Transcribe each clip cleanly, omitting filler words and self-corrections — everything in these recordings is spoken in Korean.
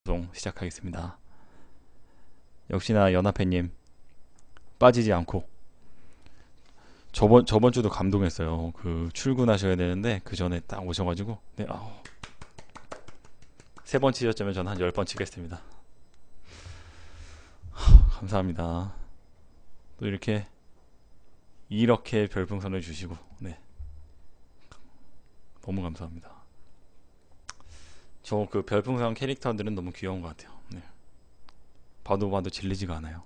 방송 시작하겠습니다. 역시나 연합회님 빠지지 않고 저번 주도 감동했어요. 그 출근하셔야 되는데 그 전에 딱 오셔가지고 네, 세 번 치셨자면 저는 한 10번 치겠습니다. 감사합니다. 또 이렇게 별풍선을 주시고 네, 너무 감사합니다. 저 그 별풍선 캐릭터들은 너무 귀여운 것 같아요. 네. 봐도 질리지가 않아요.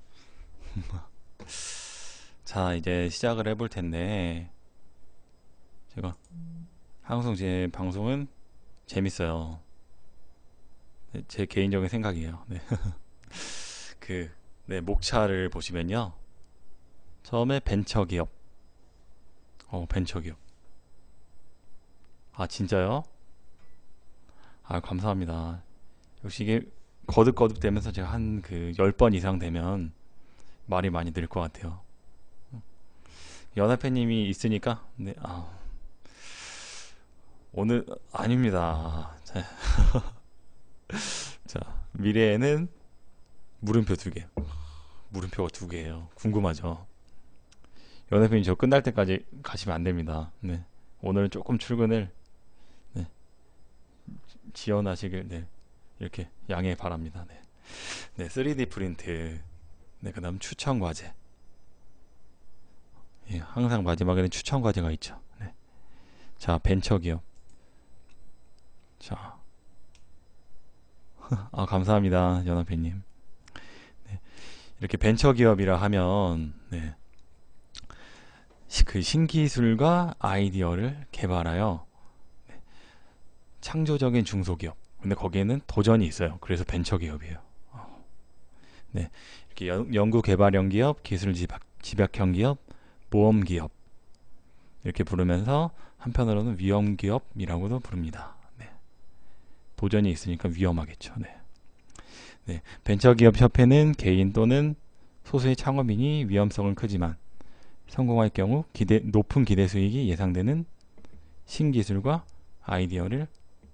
자, 이제 시작을 해볼 텐데 제가 항상 제 방송은 재밌어요. 네, 제 개인적인 생각이에요. 네. 그, 네, 목차를 보시면요. 처음에 벤처기업. 벤처기업. 아, 진짜요? 아, 감사합니다. 역시 이게 거듭거듭 되면서 제가 한 그 10번 이상 되면 말이 많이 늘 것 같아요. 연합회님이 있으니까, 네, 오늘, 아닙니다. 자, 미래에는 물음표 2개. 물음표가 2개예요. 궁금하죠? 연합회님 저 끝날 때까지 가시면 안 됩니다. 네. 오늘은 조금 출근을, 네, 지연하시길, 네, 이렇게 양해 바랍니다. 네. 네, 3D 프린트. 네, 그 다음 추천 과제. 예, 항상 마지막에는 추천 과제가 있죠. 네. 자, 벤처기업. 자, 감사합니다. 연합회님. 네, 이렇게 벤처기업이라 하면, 네, 그 신기술과 아이디어를 개발하여 창조적인 중소기업. 근데 거기에는 도전이 있어요. 그래서 벤처기업이에요. 네, 이렇게 연구 개발형 기업, 기술 집약형 기업, 모험 기업 이렇게 부르면서 한편으로는 위험 기업이라고도 부릅니다. 네, 도전이 있으니까 위험하겠죠. 네. 네, 벤처기업 협회는 개인 또는 소수의 창업인이 위험성은 크지만 성공할 경우 높은 기대 수익이 예상되는 신기술과 아이디어를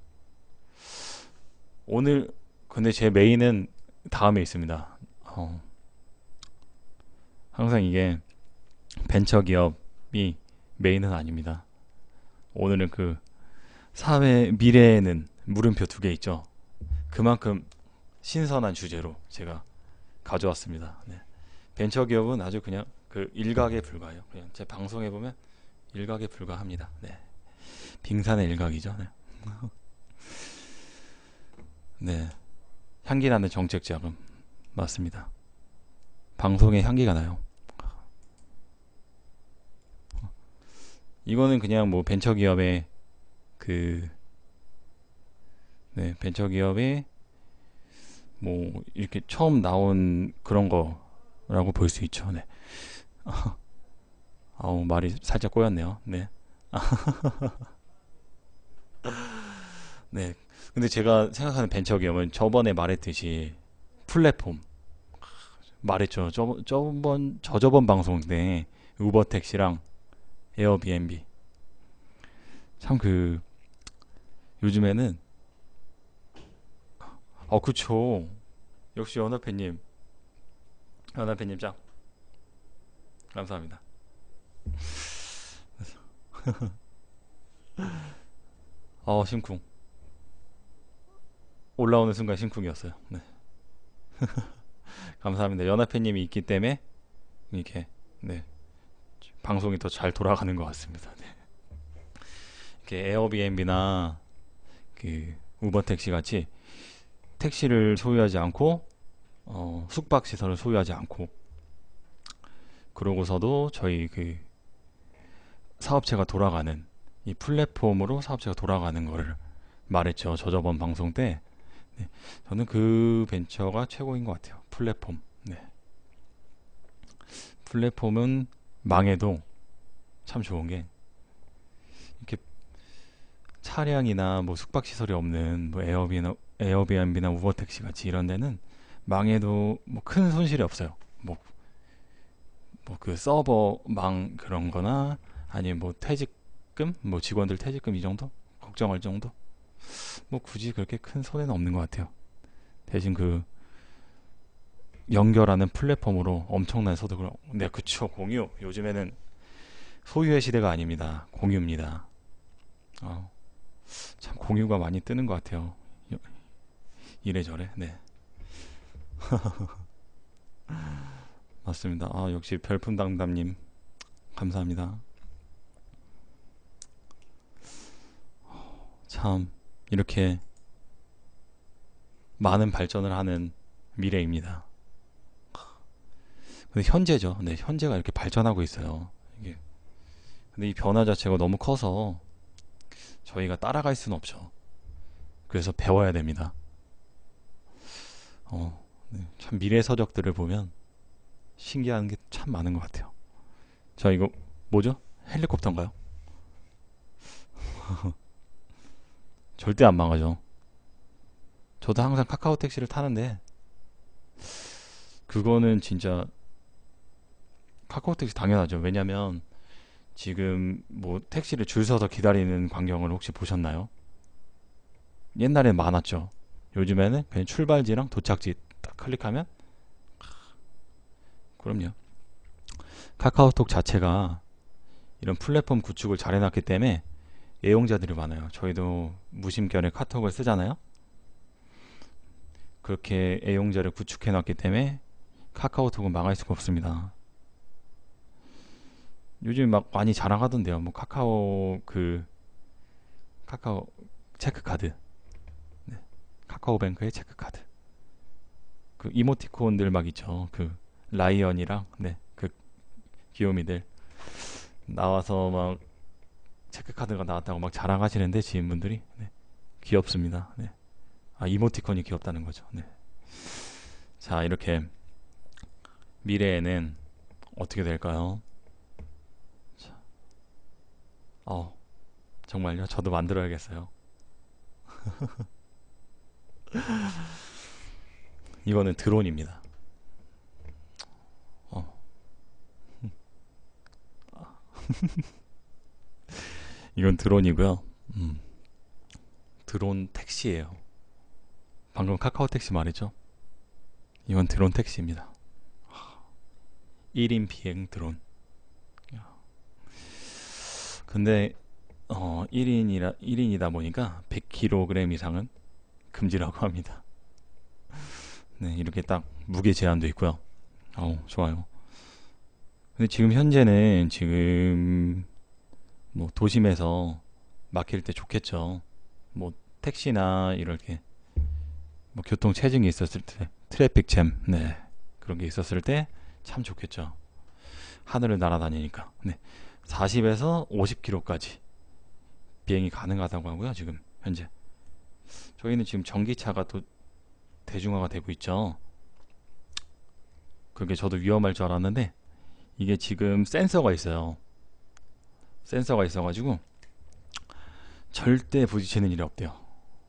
오늘 근데 제 메인은 다음에 있습니다. 항상 이게 벤처기업이 메인은 아닙니다. 오늘은 그 사회 미래에는 물음표 2개 있죠. 그만큼 신선한 주제로 제가 가져왔습니다. 네. 벤처기업은 아주 그냥 그 일각에 불과해요. 그냥 제 방송에 보면 일각에 불과합니다. 네. 빙산의 일각이죠. 네. 네. 향기 나는 정책 자금 맞습니다. 방송에 향기가 나요. 이거는 그냥 뭐 벤처기업의 그 네, 벤처기업의 뭐 이렇게 처음 나온 그런 거라고 볼 수 있죠. 네. 말이 살짝 꼬였네요. 네. 네. 근데 제가 생각하는 벤처기업은 저번에 말했듯이 플랫폼 말했죠. 저저번 방송 때 우버택시랑 에어비앤비 참 그 요즘에는 그쵸. 역시 연합회님 짱 감사합니다. 심쿵 올라오는 순간 심쿵이었어요. 네. 감사합니다. 연합회님이 있기 때문에 이렇게 네, 방송이 더 잘 돌아가는 것 같습니다. 네. 이렇게 에어비앤비나 그 우버택시 같이 택시를 소유하지 않고 숙박 시설을 소유하지 않고 그러고서도 저희 그 사업체가 돌아가는 이 플랫폼으로 사업체가 돌아가는 거를 말했죠. 저번 방송 때. 네, 저는 그 벤처가 최고인 것 같아요. 플랫폼. 네. 플랫폼은 망해도 참 좋은 게 이렇게 차량이나 뭐 숙박 시설이 없는 뭐 에어비앤비나 우버택시 같이 이런 데는 망해도 뭐 큰 손실이 없어요. 뭐 그 서버망 그런 거나 아니면 뭐 퇴직금, 뭐 직원들 퇴직금 이 정도? 걱정할 정도? 뭐 굳이 그렇게 큰 손해는 없는 것 같아요. 대신 그 연결하는 플랫폼으로 엄청난 소득을. 네, 그쵸. 공유. 요즘에는 소유의 시대가 아닙니다. 공유입니다. 어, 참 공유가 많이 뜨는 것 같아요. 이래저래. 네, 맞습니다. 아, 역시 별풍당담님 감사합니다. 참 이렇게 많은 발전을 하는 미래입니다. 근데 현재죠. 네, 현재가 이렇게 발전하고 있어요. 이게 근데 이 변화 자체가 너무 커서 저희가 따라갈 수는 없죠. 그래서 배워야 됩니다. 네, 참 미래 서적들을 보면 신기한 게 참 많은 것 같아요. 자, 이거 뭐죠? 헬리콥터인가요? 절대 안 망하죠. 저도 항상 카카오 택시를 타는데 그거는 진짜 카카오 택시 당연하죠. 왜냐면 지금 뭐 택시를 줄 서서 기다리는 광경을 혹시 보셨나요? 옛날엔 많았죠. 요즘에는 그냥 출발지랑 도착지 딱 클릭하면. 그럼요. 카카오톡 자체가 이런 플랫폼 구축을 잘 해놨기 때문에 애용자들이 많아요. 저희도 무심결에 카톡을 쓰잖아요. 그렇게 애용자를 구축해놨기 때문에 카카오톡은 망할 수가 없습니다. 요즘 막 많이 자랑하던데요. 뭐 카카오 체크카드, 네, 카카오뱅크의 체크카드, 그 이모티콘들 막 있죠. 그 라이언이랑 네, 그 귀요미들 나와서 막 체크카드가 나왔다고 막 자랑하시는데 지인분들이. 네, 귀엽습니다. 네. 아, 이모티콘이 귀엽다는 거죠. 네. 자, 이렇게 미래에는 어떻게 될까요? 자, 정말요? 저도 만들어야겠어요. 이거는 드론입니다. 어, 이건 드론이고요. 음, 드론 택시예요. 방금 카카오 택시 말이죠. 이건 드론 택시입니다. 1인 비행 드론. 근데 1인이다 보니까 100kg 이상은 금지라고 합니다. 네, 이렇게 딱 무게 제한도 있고요. 좋아요. 근데 지금 현재는 지금 뭐 도심에서 막힐 때 좋겠죠. 뭐 택시나 이렇게 뭐 교통 체증이 있었을 때, 트래픽 잼, 네, 그런 게 있었을 때 참 좋겠죠. 하늘을 날아다니니까. 네, 40에서 50km까지 비행이 가능하다고 하고요. 지금 현재 저희는 지금 전기차가 또 대중화가 되고 있죠. 그게 저도 위험할 줄 알았는데 이게 지금 센서가 있어요. 센서가 있어가지고 절대 부딪히는 일이 없대요.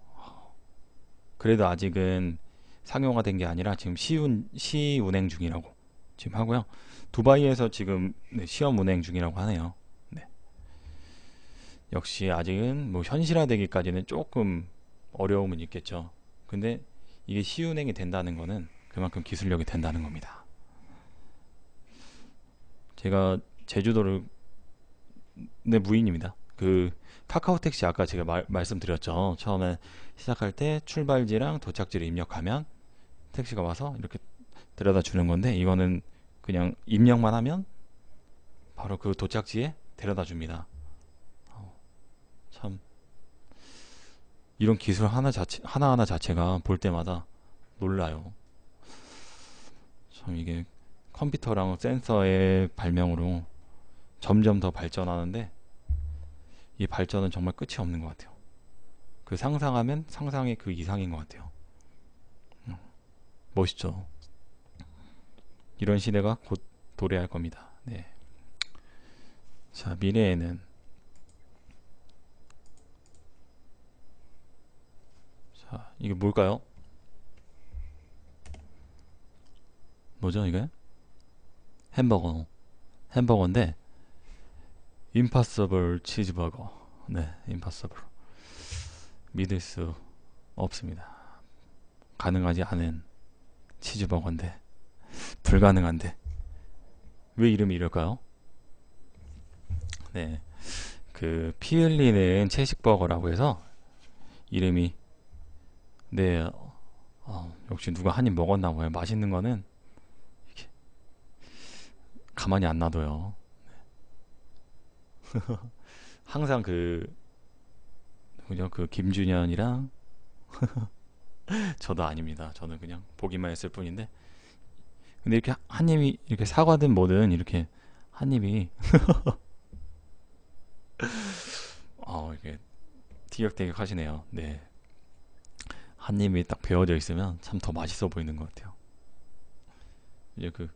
그래도 아직은 상용화 된 게 아니라 지금 시운행 중이라고 지금 하고요. 두바이에서 지금 네, 시험 운행 중이라고 하네요. 네. 역시 아직은 뭐 현실화되기까지는 조금 어려움은 있겠죠. 근데 이게 시운행이 된다는 거는 그만큼 기술력이 된다는 겁니다. 제가 제주도를 네, 무인입니다. 그 카카오 택시 아까 제가 말씀드렸죠. 처음에 시작할 때 출발지랑 도착지를 입력하면 택시가 와서 이렇게 데려다 주는 건데 이거는 그냥 입력만 하면 바로 그 도착지에 데려다 줍니다. 참 이런 기술 하나하나 자체가 볼 때마다 놀라요. 참 이게 컴퓨터랑 센서의 발명으로 점점 더 발전하는데 이 발전은 정말 끝이 없는 것 같아요. 그 상상하면 상상의 그 이상인 것 같아요. 멋있죠. 이런 시대가 곧 도래할 겁니다. 네. 자, 미래에는 자, 이게 뭘까요? 뭐죠, 이게? 햄버거인데 임파서블 치즈버거. 네, 임파서블. 믿을 수 없습니다. 가능하지 않은 치즈버거인데, 불가능한데 왜 이름이 이럴까요? 네, 그 피 흘리는 채식버거라고 해서 이름이, 네, 역시 누가 한 입 먹었나 봐요. 맛있는 거는 가만히 안 놔둬요. 항상 그죠? 그 김준현이랑, 저도 아닙니다. 저는 그냥 보기만 했을 뿐인데, 근데 이렇게 한 입이, 이렇게 사과든 뭐든 이렇게 한 입이 이렇게 티격태격 하시네요. 네, 한 입이 딱 베어져 있으면 참 더 맛있어 보이는 것 같아요. 이제 그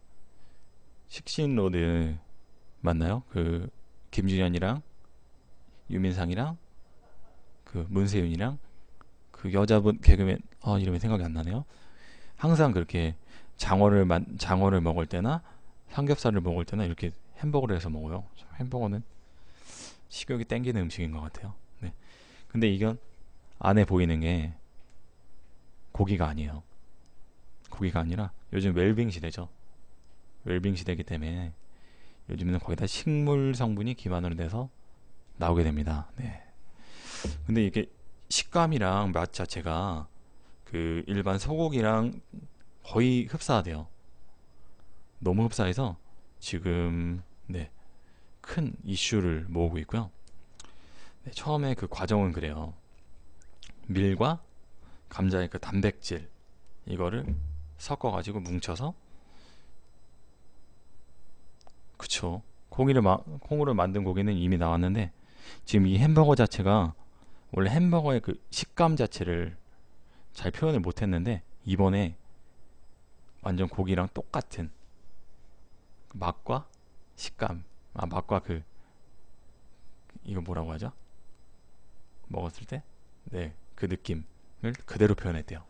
식신로드 맞나요? 그 김준현이랑 유민상이랑 그 문세윤이랑 그 여자분 개그맨, 이름이 생각이 안 나네요. 항상 그렇게 장어를 먹을 때나 삼겹살을 먹을 때나 이렇게 햄버거를 해서 먹어요. 햄버거는 식욕이 땡기는 음식인 것 같아요. 네. 근데 이건 안에 보이는 게 고기가 아니에요. 고기가 아니라 요즘 웰빙 시대죠. 웰빙 시대이기 때문에 요즘에는 거기다 식물 성분이 기반으로 돼서 나오게 됩니다. 네. 근데 이게 식감이랑 맛 자체가 그 일반 소고기랑 거의 흡사하대요. 너무 흡사해서 지금, 네, 큰 이슈를 모으고 있고요. 네, 처음에 그 과정은 그래요. 밀과 감자의 그 단백질 이거를 섞어가지고 뭉쳐서, 그쵸, 콩으로 만든 고기는 이미 나왔는데, 지금 이 햄버거 자체가 원래 햄버거의 그 식감 자체를 잘 표현을 못했는데, 이번에 완전 고기랑 똑같은 맛과 식감, 맛과 이거 뭐라고 하죠? 먹었을 때, 네, 그 느낌을 그대로 표현했대요.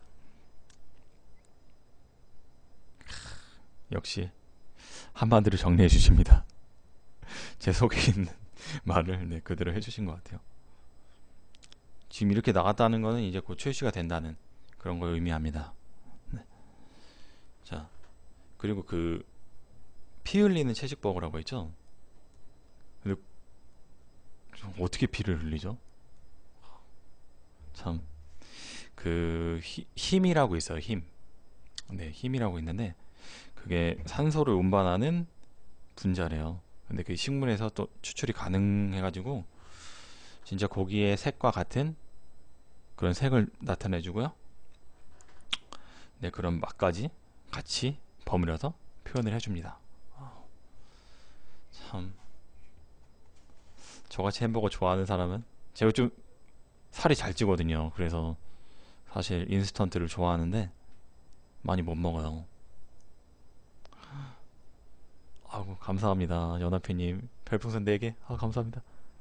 역시 한마디로 정리해 주십니다. 제 속에 있는 말을, 네, 그대로 해주신 것 같아요. 지금 이렇게 나갔다는 거는 이제 곧 출시가 된다는 그런 걸 의미합니다. 네. 자, 그리고 그 피 흘리는 채식버거라고 했죠. 근데 어떻게 피를 흘리죠? 참, 그 힘이라고 있어요. 힘. 네, 힘이라고 있는데 그게 산소를 운반하는 분자래요. 근데 그 식물에서 또 추출이 가능해가지고 진짜 고기의 색과 같은 그런 색을 나타내주고요. 네, 그런 맛까지 같이 버무려서 표현을 해줍니다. 참, 저같이 햄버거 좋아하는 사람은, 제가 좀 살이 잘 찌거든요. 그래서 사실 인스턴트를 좋아하는데 많이 못 먹어요. 아이고, 감사합니다. 연하피님 별풍선 4개 감사합니다.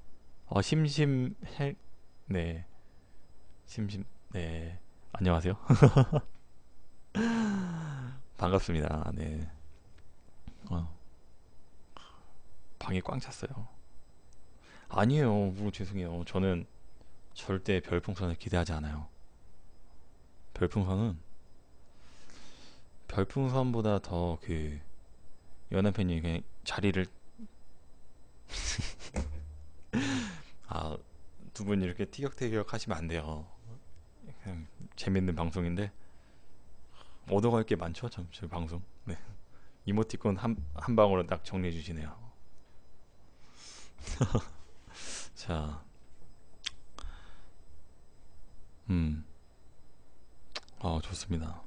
심심해. 네, 심심. 네, 안녕하세요. 반갑습니다. 네. 어, 방이 꽝 찼어요. 아니에요. 뭐 죄송해요. 저는 절대 별풍선을 기대하지 않아요. 별풍선은, 별풍선보다 더 연하팬이 그냥 자리를, 아, 두 분이 이렇게 티격태격 하시면 안 돼요. 그냥 재밌는 방송인데 얻어갈 게 많죠, 참, 저희 방송. 네. 이모티콘 한 방으로 딱 정리해 주시네요. 자, 음, 좋습니다.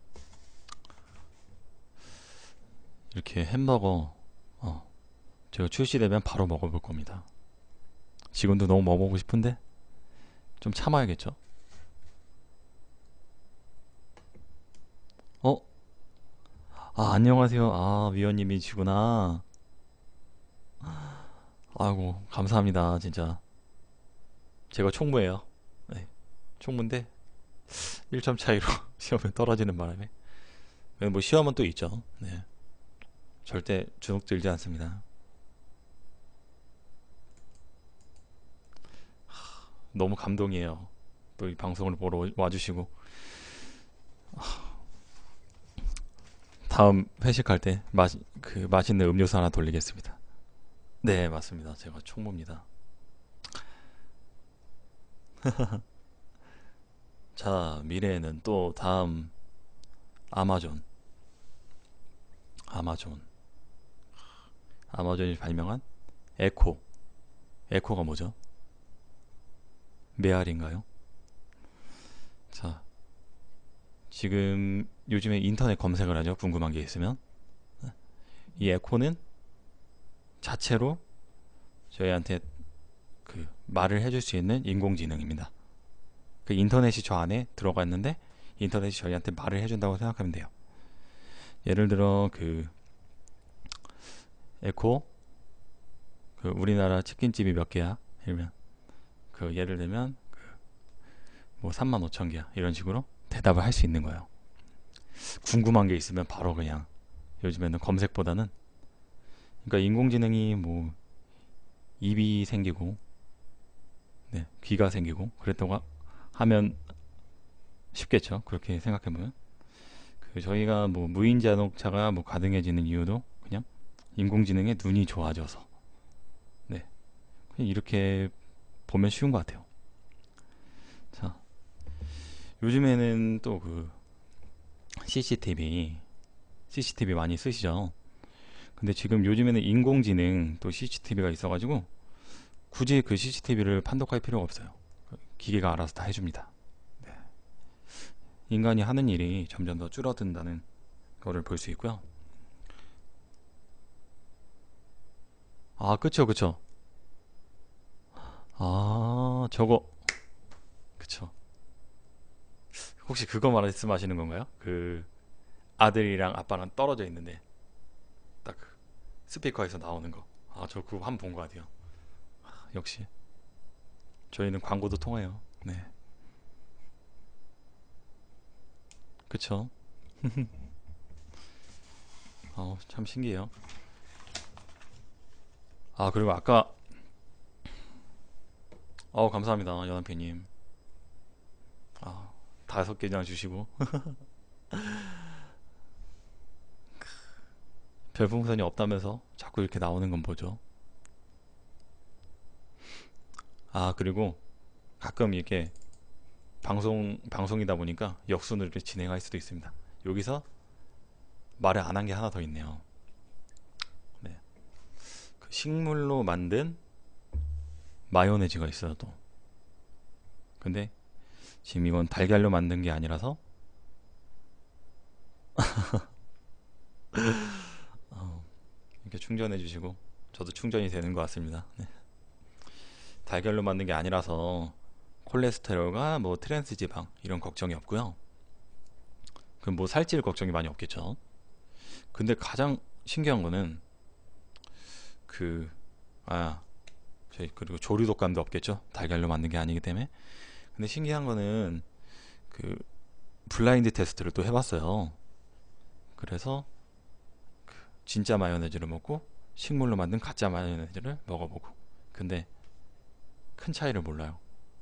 이렇게 햄버거, 제가 출시되면 바로 먹어볼 겁니다. 지금도 너무 먹어보고 싶은데 좀 참아야겠죠. 어? 안녕하세요. 위원님이시구나. 아이고, 감사합니다. 진짜. 제가 총무예요. 네, 총무인데 1점 차이로 시험에 떨어지는 바람에. 뭐 시험은 또 있죠. 네, 절대 주눅 들지 않습니다. 너무 감동이에요. 또 이 방송을 보러 와주시고. 다음 회식할 때 맛있는 음료수 하나 돌리겠습니다. 네, 맞습니다. 제가 총무입니다. 자, 미래에는 또 다음 아마존, 아마존, 아마존이 발명한 에코. 에코가 뭐죠? 메아리인가요? 자, 지금 요즘에 인터넷 검색을 하죠. 궁금한 게 있으면. 이 에코는 자체로 저희한테 그 말을 해줄 수 있는 인공지능입니다. 그 인터넷이 저 안에 들어가 있는데 인터넷이 저희한테 말을 해준다고 생각하면 돼요. 예를 들어 그 에코, 그 우리나라 치킨집이 몇 개야? 이러면 그 예를 들면 뭐 3만 5천 개야 이런 식으로 대답을 할 수 있는 거예요. 궁금한 게 있으면 바로 그냥 요즘에는 검색보다는, 그러니까 인공지능이 뭐 입이 생기고 네, 귀가 생기고 그랬다고 하면 쉽겠죠. 그렇게 생각해보면 그 저희가 뭐 무인 자동차가 뭐 가능해지는 이유도 그냥 인공지능의 눈이 좋아져서, 네, 그냥 이렇게 보면 쉬운 것 같아요. 자, 요즘에는 또 그 CCTV 많이 쓰시죠. 근데 지금 요즘에는 인공지능 또 CCTV가 있어가지고 굳이 그 CCTV를 판독할 필요가 없어요. 기계가 알아서 다 해줍니다. 네. 인간이 하는 일이 점점 더 줄어든다는 거를 볼 수 있고요. 아, 그쵸, 그쵸. 아, 저거, 그쵸. 혹시 그거 말씀하시는 건가요? 그 아들이랑 아빠랑 떨어져 있는데 딱 그 스피커에서 나오는 거. 아, 저 그거 한 번 본 것 같아요. 역시 저희는 광고도 통해요. 네, 그쵸. 참 신기해요. 아, 그리고 아까 감사합니다, 연한표님. 아, 5개장 주시고 별풍선이 없다면서 자꾸 이렇게 나오는 건 뭐죠? 아, 그리고 가끔 이렇게 방송이다 보니까 역순으로 이렇게 진행할 수도 있습니다. 여기서 말을 안 한 게 하나 더 있네요. 네. 그 식물로 만든 마요네즈가 있어요, 또. 근데 지금 이건 달걀로 만든 게 아니라서 이렇게 충전해 주시고 저도 충전이 되는 것 같습니다. 네. 달걀로 만든 게 아니라서 콜레스테롤과 뭐 트랜스 지방 이런 걱정이 없고요. 그럼 뭐 살찔 걱정이 많이 없겠죠. 근데 가장 신기한 거는 그 아, 저희 그리고 조류 독감도 없겠죠. 달걀로 만든 게 아니기 때문에. 근데 신기한 거는 그 블라인드 테스트를 또 해봤어요. 그래서 진짜 마요네즈를 먹고 식물로 만든 가짜 마요네즈를 먹어보고. 근데 큰 차이를 몰라요.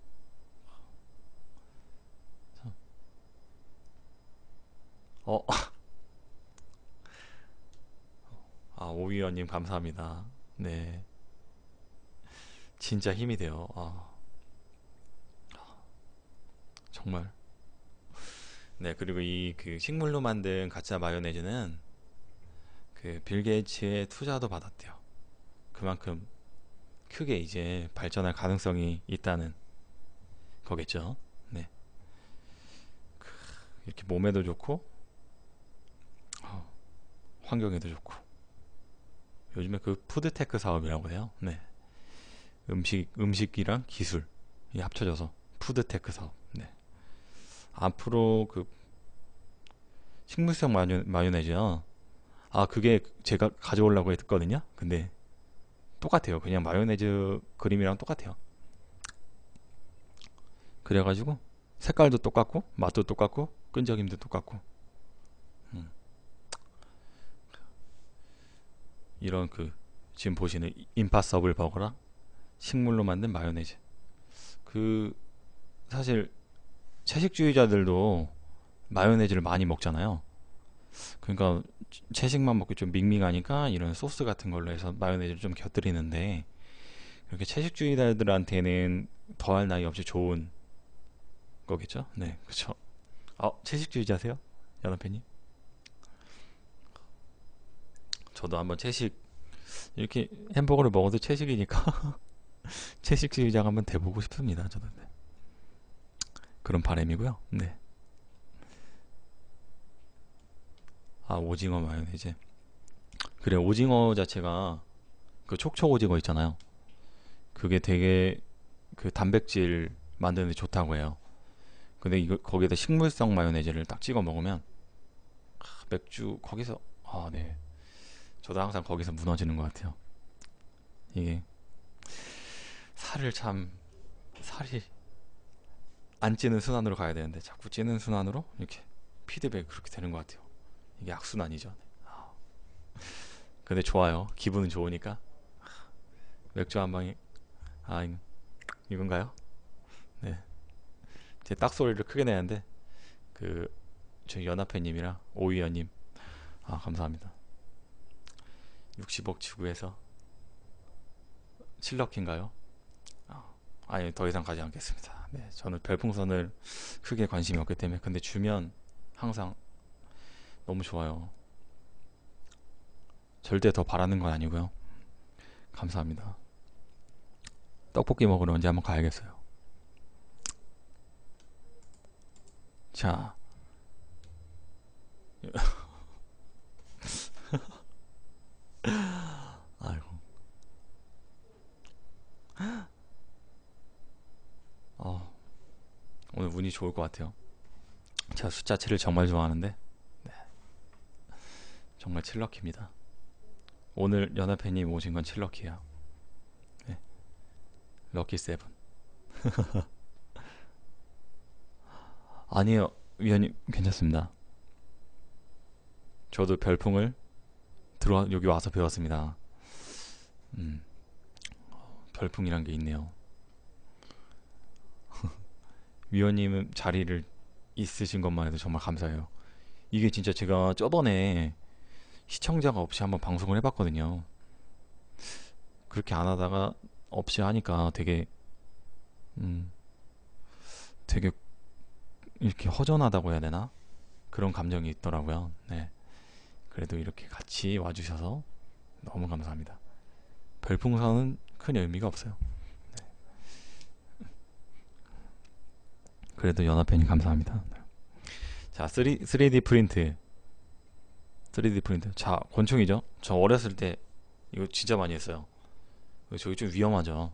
어, 오위원님 감사합니다. 네, 진짜 힘이 돼요. 정말. 네, 그리고 이 그 식물로 만든 가짜 마요네즈는 그 빌 게이츠의 투자도 받았대요. 그만큼 크게 이제 발전할 가능성이 있다는 거겠죠. 네, 이렇게 몸에도 좋고 환경에도 좋고. 요즘에 그 푸드테크 사업이라고 해요. 네, 음식이랑 기술이 합쳐져서 푸드테크 사업. 네, 앞으로 그 식물성 마요네즈요. 아, 그게 제가 가져오려고 했거든요. 근데 똑같아요. 그냥 마요네즈 그림이랑 똑같아요. 그래가지고 색깔도 똑같고 맛도 똑같고 끈적임도 똑같고. 음, 이런 그 지금 보시는 임파서블 버거랑 식물로 만든 마요네즈. 그 사실 채식주의자들도 마요네즈를 많이 먹잖아요. 그러니까 채식만 먹기 좀 밍밍하니까 이런 소스 같은 걸로 해서 마요네즈를 좀 곁들이는데, 그렇게 채식주의자들한테는 더할 나위 없이 좋은 거겠죠? 네, 그렇죠. 채식주의자세요? 연합회님? 저도 한번 채식, 이렇게 햄버거를 먹어도 채식이니까 채식주의자가 한번 돼보고 싶습니다. 저도. 네. 그런 바람이고요. 네. 오징어 마요네즈. 그래, 오징어 자체가 그 촉촉 오징어 있잖아요. 그게 되게 그 단백질 만드는 데 좋다고 해요. 근데 이거 거기에다 식물성 마요네즈를 딱 찍어 먹으면 맥주 거기서, 네. 저도 항상 거기서 무너지는 것 같아요. 이게 살을 참 살이 안 찌는 순환으로 가야 되는데 자꾸 찌는 순환으로 이렇게 피드백이 그렇게 되는 것 같아요. 이게 악순환이죠. 근데 좋아요. 기분은 좋으니까. 맥주 한 방에. 이건가요? 네. 제 딱 소리를 크게 내는데 그 저희 연합회님이랑 오위원님, 감사합니다. 60억 지구에서 칠럭인가요? 아니, 더 이상 가지 않겠습니다. 네, 저는 별풍선을 크게 관심이 없기 때문에. 근데 주면 항상 너무 좋아요. 절대 더 바라는 건 아니고요. 감사합니다. 떡볶이 먹으러 언제 한번 가야겠어요. 자, 아이고, 어, 오늘 운이 좋을 것 같아요. 제가 숫자 7을 정말 좋아하는데 정말 칠럭입니다. 오늘 연합회님 오신 건 칠럭이에요. 네, 럭키 세븐. 아니에요, 위원님 괜찮습니다. 저도 별풍을 들어 여기 와서 배웠습니다. 음, 별풍이란 게 있네요. 위원님은 자리를 있으신 것만 해도 정말 감사해요. 이게 진짜 제가 저번에 시청자가 없이 한번 방송을 해봤거든요. 그렇게 안 하다가 없이 하니까 음, 되게 이렇게 허전하다고 해야 되나? 그런 감정이 있더라고요. 네. 그래도 이렇게 같이 와주셔서 너무 감사합니다. 별풍선은 큰 의미가 없어요. 그래도 연합회님 감사합니다. 자, 3D 프린트. 3D 프린트. 자, 권총이죠? 저 어렸을 때 이거 진짜 많이 했어요. 저기 좀 위험하죠.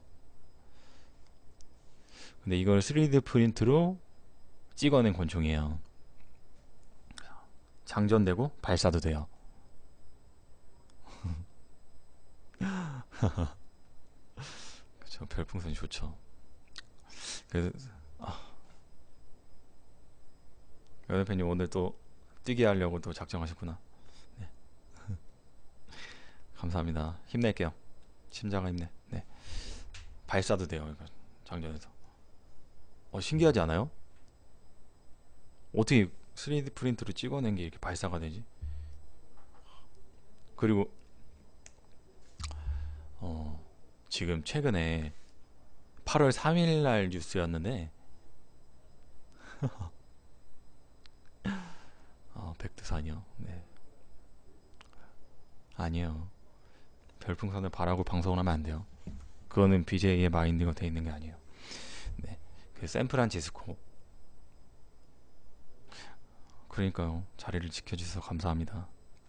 근데 이걸 3D 프린트로 찍어낸 권총이에요. 장전되고 발사도 돼요. 그쵸, 별풍선이 좋죠. 그래서 연합회님 오늘 또 뛰게 하려고 또 작정하셨구나. 네, 감사합니다. 힘낼게요. 심장아 힘내. 네, 발사도 돼요. 이거 장전해서. 신기하지 않아요? 어떻게 3D 프린트로 찍어낸 게 이렇게 발사가 되지? 그리고 지금 최근에 8월 3일 날 뉴스였는데 백두산이요. 네. 아니에요. 별풍선을 바라고 방송을 하면 안 돼요. 그거는 BJ의 마인드가 돼 있는 게 아니에요. 네. 그 샌프란시스코. 그러니까요. 자리를 지켜주셔서 감사합니다.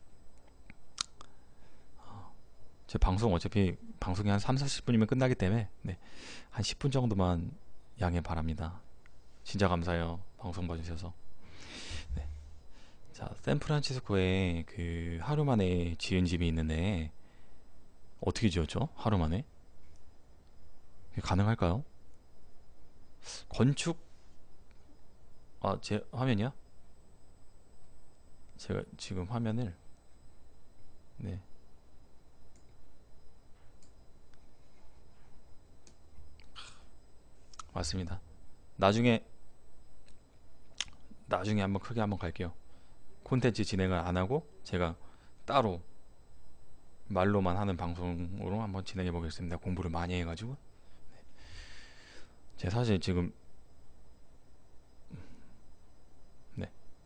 제 방송 어차피 방송이 한 3, 40분이면 끝나기 때문에 네. 한 10분 정도만 양해 바랍니다. 진짜 감사해요. 방송 봐주셔서. 네. 자, 샌프란시스코에 그 하루 만에 지은 집이 있는데 어떻게 지었죠? 하루 만에? 그게 가능할까요? 건축, 제 화면이야? 제가 지금 화면을, 네, 맞습니다. 나중에 나중에 한번 크게 한번 갈게요. 콘텐츠 진행을 안 하고 제가 따로 말로만 하는 방송으로 한번 진행해 보겠습니다. 공부를 많이 해가지고. 제가 사실 지금 네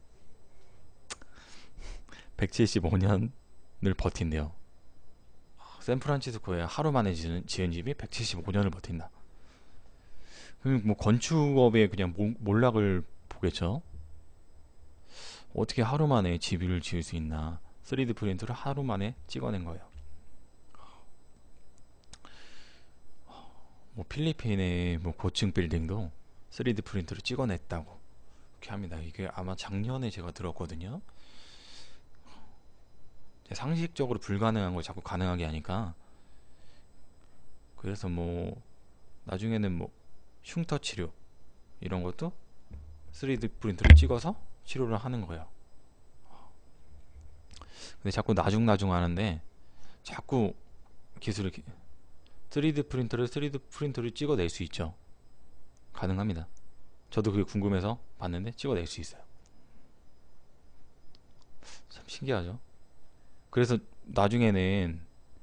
175년을 버틴대요. 샌프란시스코에 하루 만에 지은 집이 175년을 버틴다. 그럼 뭐 건축업에 그냥 몰락을 보겠죠. 어떻게 하루 만에 집을 지을 수 있나. 3D 프린터를 하루 만에 찍어낸 거예요. 뭐 필리핀의 뭐 고층 빌딩도 3D 프린터를 찍어냈다고 그렇게 합니다. 이게 아마 작년에 제가 들었거든요. 상식적으로 불가능한 걸 자꾸 가능하게 하니까. 그래서 뭐 나중에는 뭐 흉터 치료 이런 것도 3D 프린터를 찍어서 치료를 하는 거예요. 근데 자꾸 나중 하는데 자꾸 기술을 3D 프린터를 찍어낼 수 있죠. 가능합니다. 저도 그게 궁금해서 봤는데 찍어낼 수 있어요. 참 신기하죠. 그래서 나중에는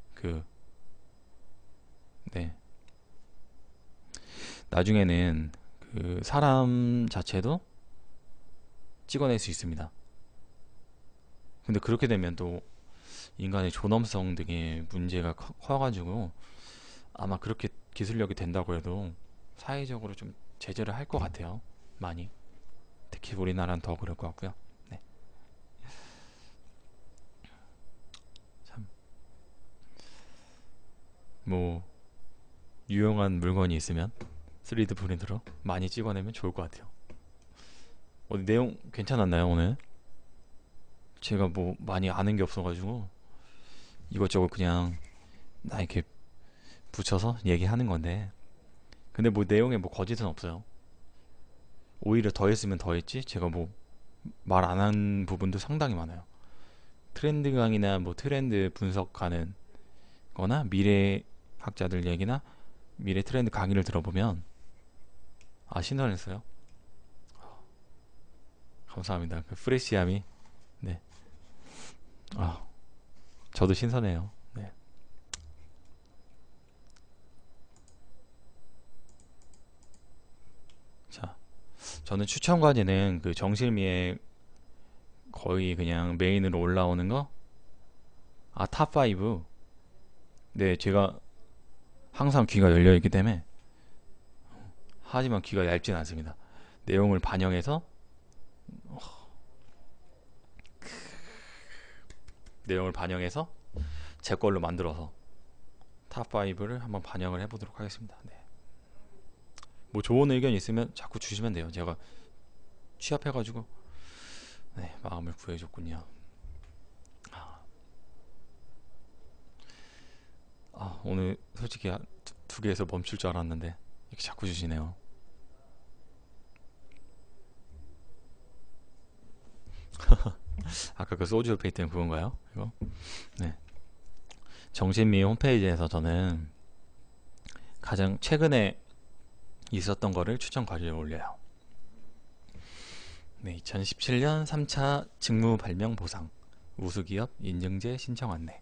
나중에는 그 사람 자체도 찍어낼 수 있습니다. 근데 그렇게 되면 또 인간의 존엄성 등의 문제가 커가지고 아마 그렇게 기술력이 된다고 해도 사회적으로 좀 제재를 할 것 같아요. 많이. 특히 우리나라는 더 그럴 것 같고요. 네. 참 뭐 유용한 물건이 있으면 3D 프린터로 많이 찍어내면 좋을 것 같아요. 어디 내용 괜찮았나요 오늘? 제가 뭐 많이 아는 게 없어가지고 이것저것 그냥 나 이렇게 붙여서 얘기하는 건데, 근데 뭐 내용에 뭐 거짓은 없어요. 오히려 더 했으면 더 했지 제가 뭐 말 안 한 부분도 상당히 많아요. 트렌드 강의나 뭐 트렌드 분석하는 거나 미래 학자들 얘기나 미래 트렌드 강의를 들어보면 신선했어요. 감사합니다. 그 프레시함이 네. 저도 신선해요. 네. 자, 저는 추천 과제는 그 정실미의 거의 그냥 메인으로 올라오는 거, 탑 5. 네, 제가 항상 귀가 열려 있기 때문에, 하지만 귀가 얇진 않습니다. 내용을 반영해서 제 걸로 만들어서 탑 5를 한번 반영을 해보도록 하겠습니다. 네. 뭐 좋은 의견 있으면 자꾸 주시면 돼요. 제가 취합해가지고 네, 마음을 구해줬군요. 오늘 솔직히 두 개에서 멈출 줄 알았는데 이렇게 자꾸 주시네요. 아까 그 소주 페이트는 그건가요? 이거? 네. 정신미 홈페이지에서 저는 가장 최근에 있었던 거를 추천 과제에 올려요. 네, 2017년 3차 직무 발명 보상 우수기업 인증제 신청 안내.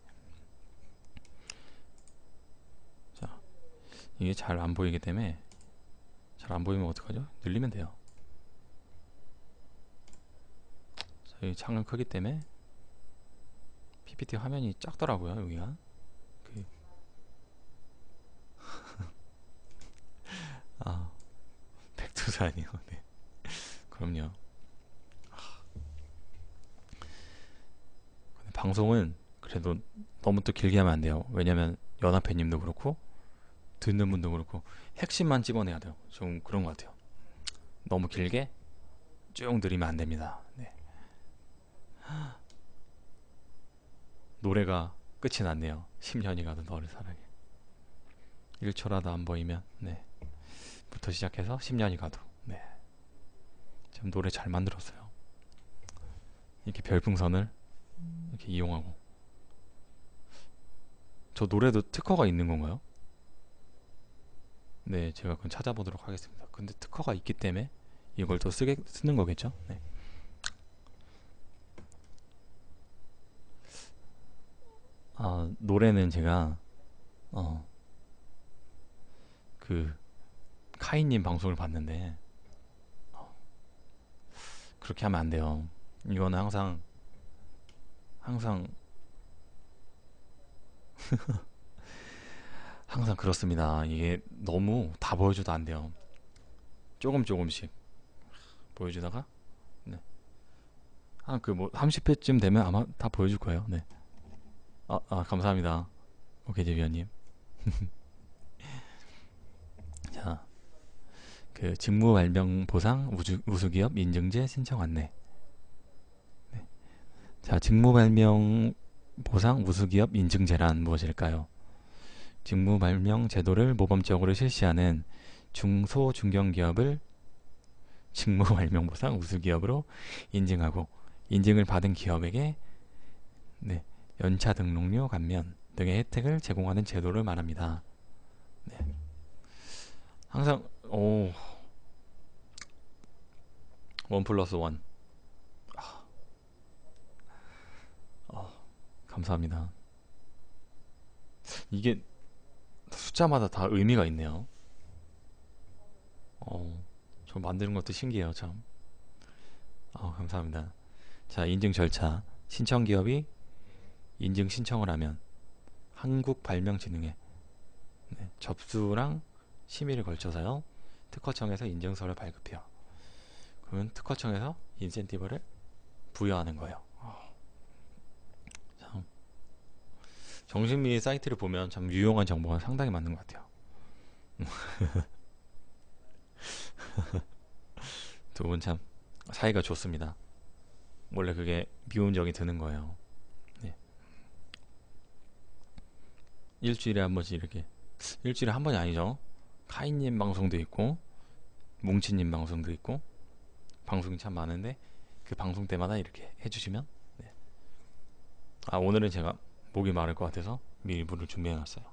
자, 이게 잘 안 보이기 때문에, 잘 안 보이면 어떡하죠? 늘리면 돼요. 저희 창은 크기 때문에 PPT 화면이 작더라고요. 여기가 백두산이요. 네. 그럼요. 방송은 그래도 너무 또 길게 하면 안 돼요. 왜냐면 연합회님도 그렇고 듣는 분도 그렇고 핵심만 집어내야 돼요. 좀 그런 것 같아요. 너무 길게 쭉 느리면 안 됩니다. 네. 노래가 끝이 났네요. 10년이 가도 너를 사랑해. 1초라도 안 보이면 네. 부터 시작해서 10년이 가도. 네. 참 노래 잘 만들었어요. 이렇게 별풍선을 이렇게 이용하고. 저 노래도 특허가 있는 건가요? 네, 제가 그건 찾아보도록 하겠습니다. 근데 특허가 있기 때문에 이걸 또 쓰는 거겠죠? 네. 노래는 제가 어, 그 카이님 방송을 봤는데 그렇게 하면 안 돼요. 이거는 항상 항상 그렇습니다. 이게 너무 다 보여줘도 안 돼요. 조금씩 보여주다가 네. 한 그 뭐 30회쯤 되면 아마 다 보여줄 거예요. 네. 감사합니다. 오케이 위원님. 자, 그 직무 발명 보상 우수기업 인증제 신청 안내. 네. 자, 직무 발명 보상 우수기업 인증제란 무엇일까요? 직무 발명 제도를 모범적으로 실시하는 중소 중견기업을 직무 발명 보상 우수기업으로 인증하고 인증을 받은 기업에게 네, 연차 등록료 감면 등의 혜택을 제공하는 제도를 말합니다. 네. 항상 원 플러스 원. 감사합니다. 이게 숫자마다 다 의미가 있네요. 저 만드는 것도 신기해요, 참. 감사합니다. 자, 인증 절차. 신청 기업이 인증 신청을 하면 한국발명진흥회 접수랑 심의를 걸쳐서요. 특허청에서 인증서를 발급해요. 그러면 특허청에서 인센티브를 부여하는 거예요. 참 정신미 사이트를 보면 참 유용한 정보가 상당히 많은 것 같아요. 두 분 참 사이가 좋습니다. 원래 그게 미운 정이 드는 거예요. 네. 일주일에 한 번씩 이렇게 일주일에 한 번이 아니죠. 카이님 방송도 있고 뭉치님 방송도 있고 방송이 참 많은데 그 방송 때마다 이렇게 해주시면 네. 오늘은 제가 목이 마를 것 같아서 미리 물을 준비해놨어요.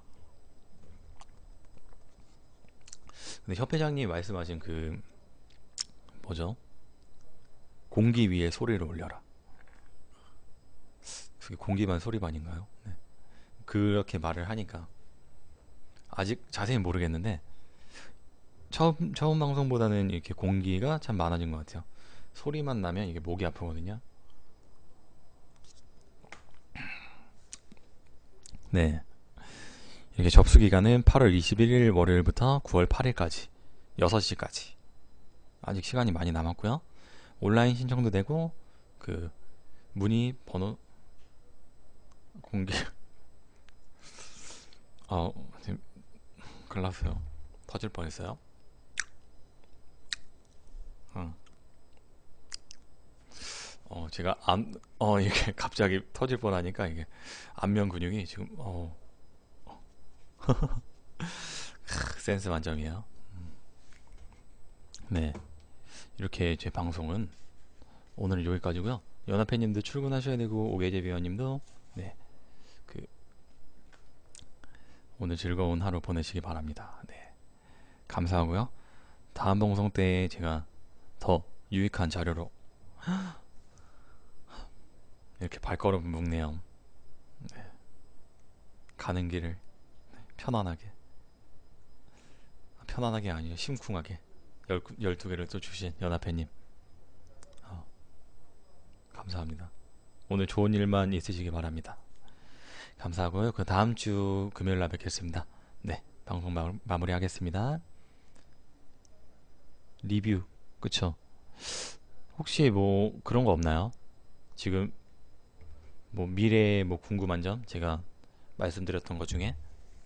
근데 협회장님 말씀하신 그 뭐죠? 공기 위에 소리를 올려라. 그게 공기반 소리반인가요? 네. 그렇게 말을 하니까 아직 자세히 모르겠는데 처음 방송보다는 이렇게 공기가 참 많아진 것 같아요. 소리만 나면 이게 목이 아프거든요. 네. 이렇게 접수 기간은 8월 21일 월요일부터 9월 8일까지 6시까지 아직 시간이 많이 남았고요. 온라인 신청도 되고 그 문의 번호 공개 지금 큰일 났어요. 터질 뻔했어요. 제가 이게 갑자기 터질 뻔하니까 이게 안면 근육이 지금 센스 만점이에요. 네, 이렇게 제 방송은 오늘은 여기까지고요. 연합회님도 출근하셔야 되고 오계재 위원님도 네, 그 오늘 즐거운 하루 보내시기 바랍니다. 네, 감사하고요. 다음 방송 때 제가 더 유익한 자료로 이렇게 발걸음 묶네요. 네, 가는 길을 편안하게 아니에요. 심쿵하게 12개를 또 주신 연합회님 감사합니다. 오늘 좋은 일만 있으시기 바랍니다. 감사하고요. 그 다음 주 금요일 날 뵙겠습니다. 네, 방송 마무리하겠습니다. 리뷰 그쵸? 혹시 뭐 그런 거 없나요? 지금 뭐 미래에 뭐 궁금한 점 제가 말씀드렸던 것 중에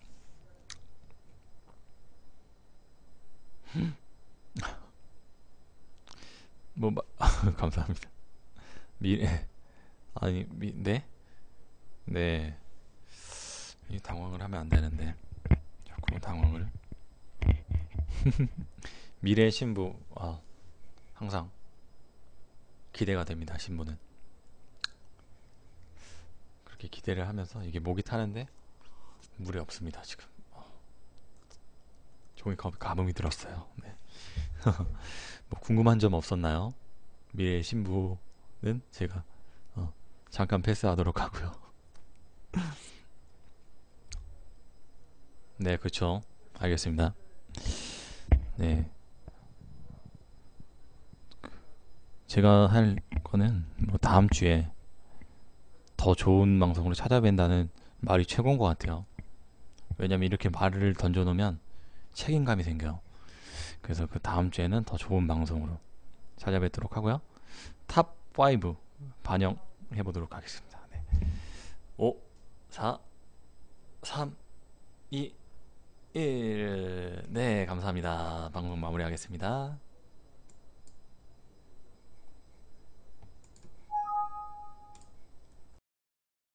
뭐 감사합니다. 미래 네? 네. 이 당황을 하면 안 되는데 자꾸 당황을. 미래 신부 항상 기대가 됩니다. 신부는 그렇게 기대를 하면서 이게 목이 타는데 물이 없습니다. 지금 종이 가뭄이 들었어요. 네. 뭐 궁금한 점 없었나요? 미래 신부는 제가 잠깐 패스하도록 하고요. 네, 그쵸. 알겠습니다. 네. 제가 할 거는 뭐 다음 주에 더 좋은 방송으로 찾아뵌다는 말이 최고인 것 같아요. 왜냐면 이렇게 말을 던져놓으면 책임감이 생겨요. 그래서 그 다음 주에는 더 좋은 방송으로 찾아뵙도록 하고요. 탑 5 반영해 보도록 하겠습니다. 네. 5, 4, 3, 2, 1. 네, 감사합니다. 방송 마무리하겠습니다.